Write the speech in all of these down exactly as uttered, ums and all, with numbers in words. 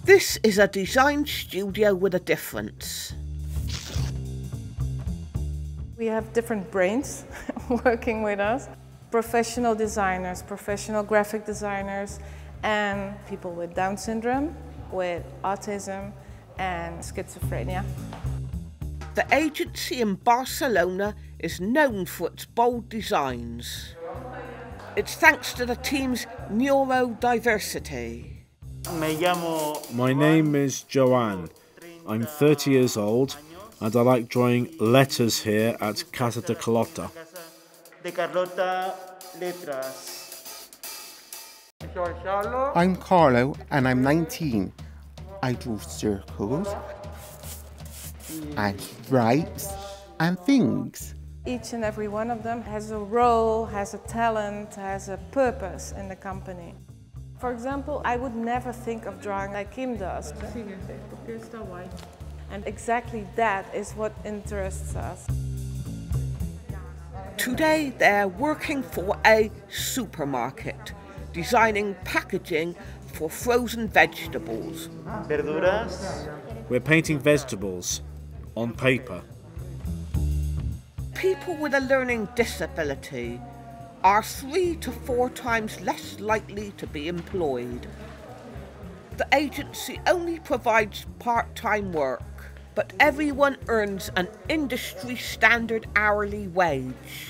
This is a design studio with a difference. We have different brains working with us. Professional designers, professional graphic designers, and people with Down syndrome, with autism and schizophrenia. The agency in Barcelona is known for its bold designs. It's thanks to the team's neurodiversity. My name is Joanne. I'm thirty years old and I like drawing letters here at Casa de Carlota. I'm Carlo and I'm nineteen. I draw circles and stripes and things. Each and every one of them has a role, has a talent, has a purpose in the company. For example, I would never think of drawing like Kim does. And exactly that is what interests us. Today they're working for a supermarket, designing packaging for frozen vegetables. We're painting vegetables on paper. People with a learning disability are three to four times less likely to be employed. The agency only provides part-time work, but everyone earns an industry standard hourly wage.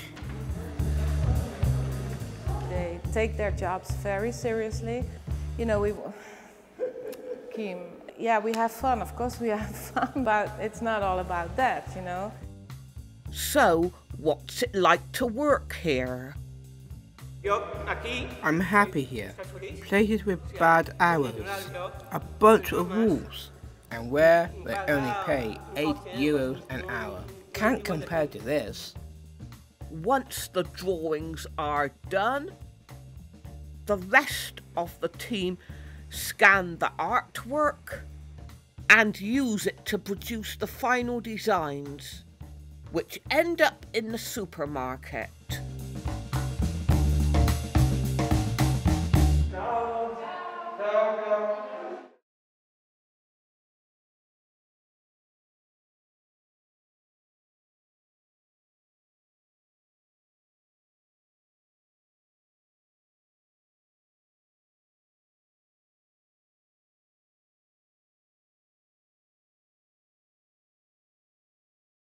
They take their jobs very seriously. You know, we, Kim, yeah, we have fun, of course we have fun, but it's not all about that, you know. So, what's it like to work here? I'm happy here. Places with bad hours, a bunch of rules, and where they only pay eight euros an hour. Can't compare to this. Once the drawings are done, the rest of the team scan the artwork and use it to produce the final designs, which end up in the supermarket.